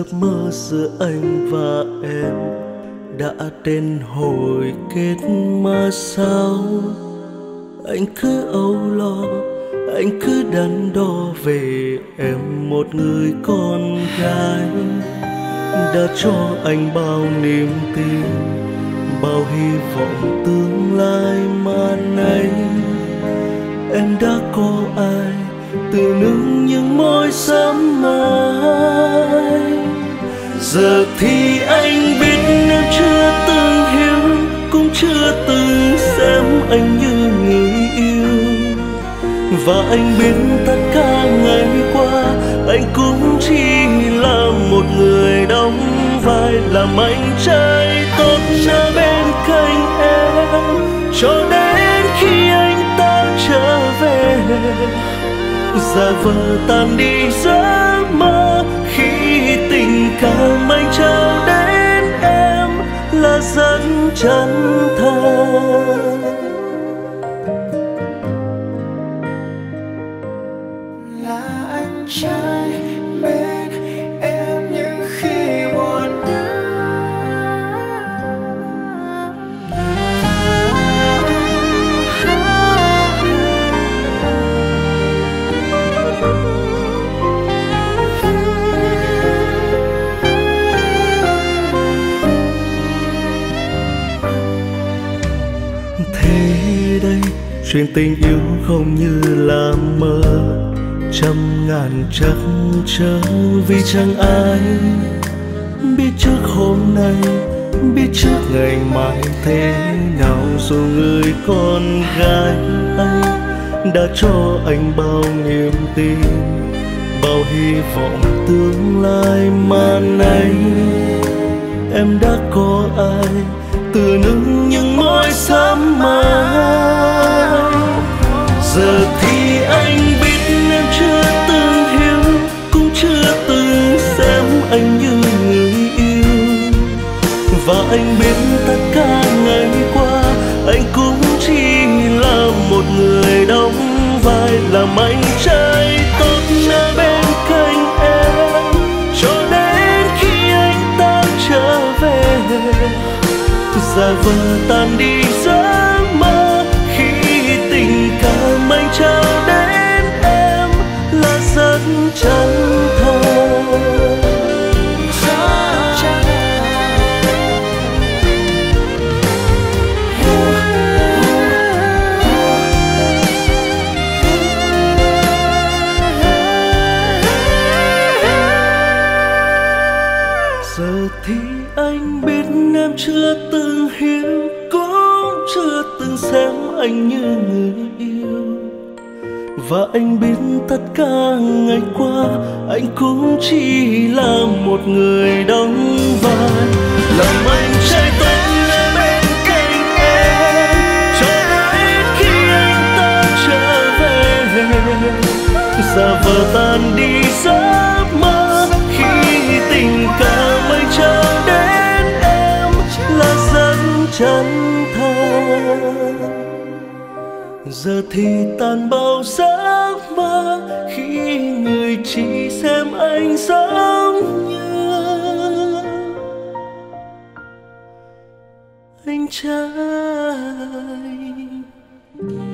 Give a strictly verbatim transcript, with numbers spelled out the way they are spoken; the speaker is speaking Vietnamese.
giấc mơ giữa anh và em đã đến hồi kết mà sao anh cứ âu lo, anh cứ đắn đo về em một người con gái đã cho anh bao niềm tin, bao hy vọng tương lai mà nay em đã có ai từ nương những môi sớm mai. Giờ thì anh biết em chưa từng hiểu, cũng chưa từng xem anh như người yêu, và anh biết tất cả ngày qua anh cũng chỉ là một người đóng vai làm anh trai tốt ở bên cạnh em cho đến khi anh ta trở về, giả vờ tan đi giấc mơ khi tình cảm anh trao đến em là rất chân thành. Là anh trai bên em những khi buồn thế đây chuyện tình yêu không như là mơ, trăm ngàn trắc trở vì chẳng ai biết trước hôm nay, biết trước ngày mai thế nào. Dù người con gái anh đã cho anh bao niềm tin, bao hy vọng tương lai mà nay em đã có ai từ nương những môi sớm mai. Giờ thì anh biết em chưa từng hiểu, cũng chưa từng xem anh như người yêu, và anh biết tất cả ngày qua anh cũng chỉ là một người đóng vai làm anh trai tốt ở bên cạnh em cho đến khi anh ta trở về, giả vờ tan đi giấc mơ khi tình cảm anh trao đến em là rất chân thành. Giờ thì anh biết em chưa từng hiểu, cũng chưa từng xem anh như người yêu, và anh biết tất cả ngày qua anh cũng chỉ là một người đóng vai làm anh trai tốt ở bên cạnh em cho đến khi anh ta trở về, giả vờ tan đi giấc mơ khi tình cảm anh trao đến em là rất chân thành. Giờ thì tan bao giấc mơ khi người chỉ xem anh giống như anh trai.